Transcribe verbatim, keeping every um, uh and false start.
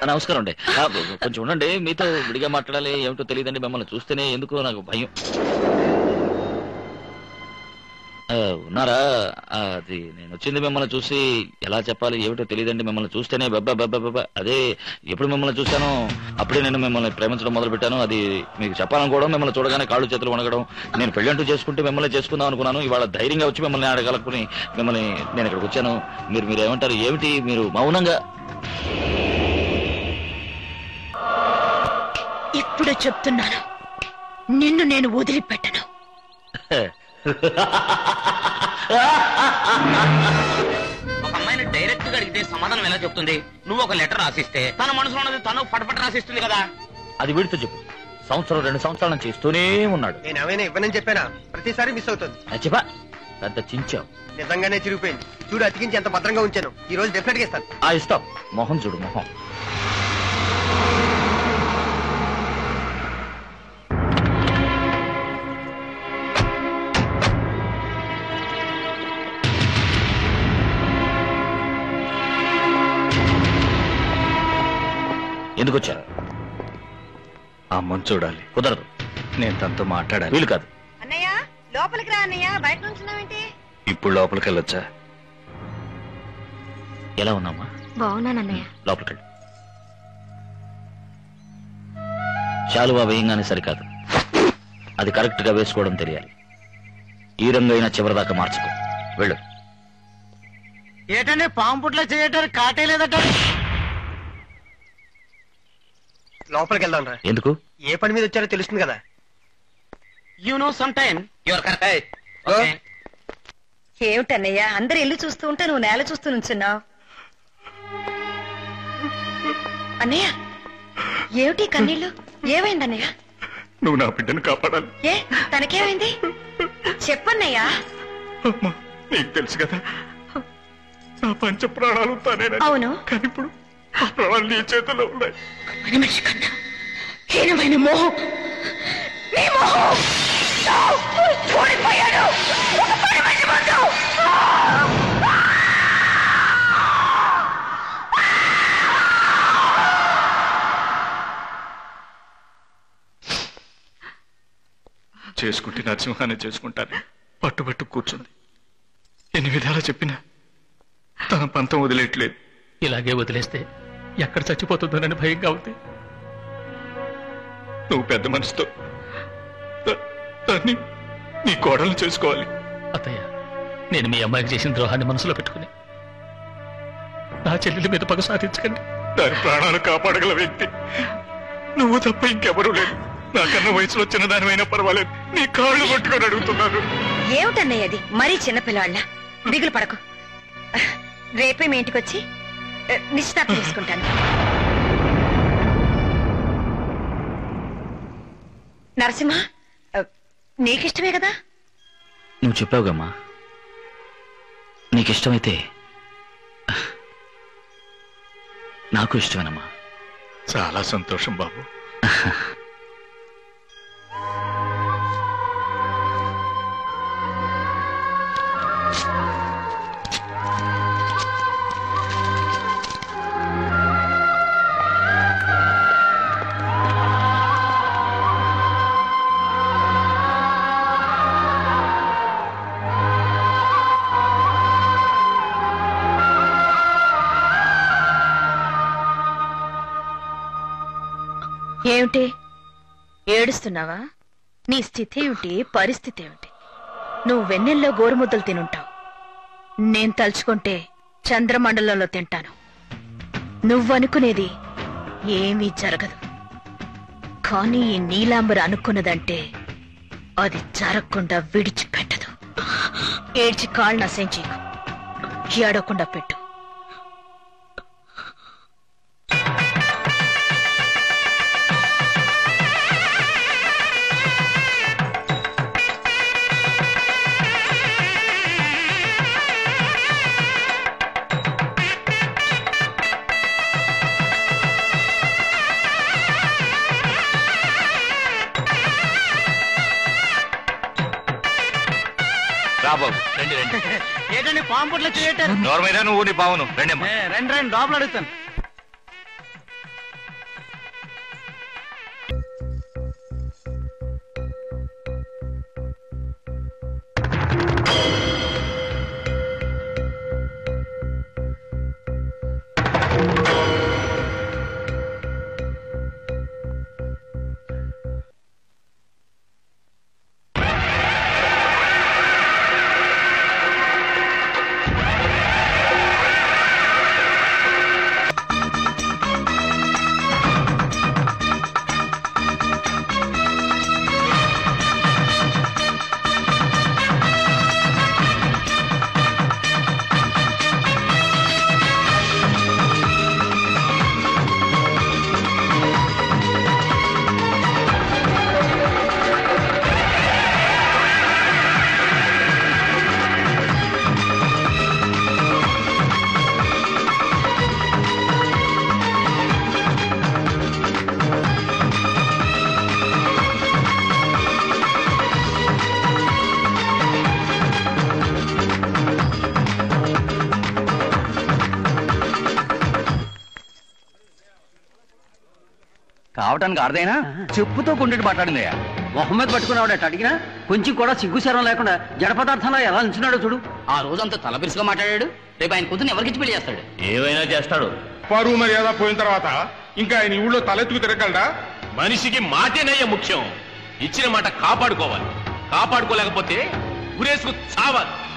నమస్కారం అండి. కొంచెం ఉండండి, మీతో విడిగా మాట్లాడాలి. ఏమిటో తెలియదండి, మిమ్మల్ని చూస్తేనే ఎందుకో నాకు భయం. ఉన్నారా? అది నేను వచ్చింది మిమ్మల్ని చూసి ఎలా చెప్పాలి ఏమిటో తెలియదండి. మిమ్మల్ని చూస్తేనే బెబ్బ బెబ్బ బెబ్బ. అదే ఎప్పుడు మిమ్మల్ని చూశానో అప్పుడే నేను మిమ్మల్ని ప్రేమించడం మొదలు పెట్టాను. అది మీకు చెప్పాలనుకోవడం, మిమ్మల్ని చూడగానే కాళ్ళు చేతులు వణగడం. నేను పెళ్ళంటూ చేసుకుంటే మిమ్మల్ని చేసుకుందాం అనుకున్నాను. ఇవాళ ధైర్యంగా వచ్చి మిమ్మల్ని అడగలుపుని మిమ్మల్ని నేను ఇక్కడికి వచ్చాను. మీరు మీరు ఏమంటారు? ఏమిటి మీరు మౌనంగా? ఇప్పుడు చెప్తున్నాను, నిన్ను నేను వదిలిపెట్టను. ఒక అమ్మాయిని డైరెక్ట్ గా అడిగితే సమాధానం ఎలా చెప్తుంది? నువ్వు ఒక లెటర్ రాసిస్తే తన మనసులో ఉన్నది తను పటపట రాసిస్తుంది కదా. అది వీడితో చెప్పు. సంవత్సరం రెండు సంవత్సరాల నుంచి ఇస్తూనే ఉన్నాడు. నేను ఏమైనా ఇవ్వనని చెప్పానా? ప్రతిసారి మిస్ అవుతుంది. చెప్పా, పెద్ద చించావు. నిజంగానే చిరిగిపోయింది. చూడు, అతికించి ఎంత భద్రంగా ఉంచాను. ఈ రోజు డెఫినెట్ గా ఇస్తాను. ఆ ఇస్తాం. మొహం చూడు, మొహం. ఎందుకు వచ్చారు? అమ్మని చూడాలి. కుదరదు. నేను తనతో మాట్లాడాలి. వీలు కాదు. అన్నయ్య లోపలికి రా. అన్నయ్య బయట నుంచున్నావేంటి? ఇప్పుడు లోపలికి వెళ్ళొచ్చా? ఎలా ఉన్నామా? బాగున్నానన్నయ్య. లోపలికి వెళ్ళి శాలువా వేయంగానే సరికాదు, అది కరెక్ట్ గా వేసుకోవడం తెలియాలి. ఈ రంగైనా చివరిదాకా మార్చుకో. వెళ్ళు. ఏటంటే పాము పుట్ల చేయటానికి కాటే లేదట. లోపలికి వెళ్దాం రా. ఎందుకు? ఏ పని మీద వచ్చారో తెలుస్తుంది కదా. You know some time your correct. ఏమిటన్నయ్య అందరు ఇల్లు చూస్తూ ఉంటే నువ్వు నేల చూస్తూ నుంచున్నావు. అన్నయ్య ఏమిటి కన్నీళ్ళు? ఏమైంది అన్నయ్య? నువ్వు నా బిడ్డను కాపాడాలి. ఏ తనకేమైంది? చెప్పన్నయ్యా. నీకు తెలుసు కదా, నా పంచ ప్రాణాలు తానే. అవును, కానీ ఇప్పుడు ఆ ప్రాణాలు నీ చేతిలో ఉన్నాయి. మనిషి కన్నా హీనమైన మోహం, నీ మోహం ఓడిపోయాడు. చేసుకుంటే నరసింహాన్ని చేసుకుంటాను పట్టుబట్టు కూర్చుంది. ఎన్ని విధాలా చెప్పినా తన పంతం వదిలేట్లేదు. ఇలాగే వదిలేస్తే ఎక్కడ చచ్చిపోతుందోనని భయంగా ఉంది. నువ్వు పెద్ద మనసుతో దాన్ని నీ కోడలు చేసుకోవాలి. అత్తయ్య, నేను మీ అమ్మాయికి చేసిన ద్రోహాన్ని మనసులో పెట్టుకుని నా చెల్లెల మీద పగ సాధించకండి. దాని ప్రాణాలు కాపాడగల వ్యక్తి నువ్వు తప్ప ఇంకెవరూ లేదు. నాకన్నా వయసులో చిన్నదానివైనా పర్వాలేదు, నీ కాళ్ళు పట్టుకొని అడుగుతున్నాను. ఏమిటన్నయ్య అది? మరీ చిన్నపిల్లాళ్ళ దిగులు పడకు. రేపే మీ ఇంటికి వచ్చి నిశ్చితార్థం తీసుకుంటాను. నరసింహ, నీకిష్టమే కదా? నువ్వు చెప్పావుగమ్మా, నీకిష్టమైతే నాకు ఇష్టమేనమ్మా. చాలా సంతోషం బాబు. ఏమిటి ఏడుస్తున్నావా? నీ స్థితి ఏమిటి? పరిస్థితి ఏమిటి? నువ్వు వెన్నెల్లో గోరుముద్దలు తినుంటావు. నేను తలుచుకుంటే చంద్రమండలంలో తింటాను. నువ్వనుకునేది ఏమీ జరగదు. కానీ ఈ నీలాంబర అనుకున్నదంటే అది జరగకుండా విడిచిపెట్టదు. ఏడ్చి కాళ్ళు నశించి ఏడవకుండా పెట్టు. ఏంటండి పాము పుట్ల చేయటం? నోర్మైనా నువ్వు నీ బావును రండి. రెండు రెండు లోపల అడుగుతాను. కావటానికి అర్థమైనా చెప్పుతో కొండటి మాట్లాడిందయ్యా. మొహమ్మద్ పట్టుకున్నావాడట అడిగినా కొంచెం కూడా సిగ్గుశరం లేకుండా జడ పదార్థంలో ఎలా నిల్చున్నాడో చూడు. ఆ రోజంతా తలపిరుసుగా మాట్లాడాడు, రేపు ఆయన కూతురు ఎవరికిచ్చి పెళ్లి చేస్తాడు? ఏమైనా చేస్తాడు. పరువు మర్యాద పోయిన తర్వాత ఇంకా ఆయన ఊళ్ళో తలెత్తుకు తిరగలడా? మనిషికి మాటేనయ్య ముఖ్యం. ఇచ్చిన మాట కాపాడుకోవాలి. కాపాడుకోలేకపోతే ఉరేసుకు చావాలి.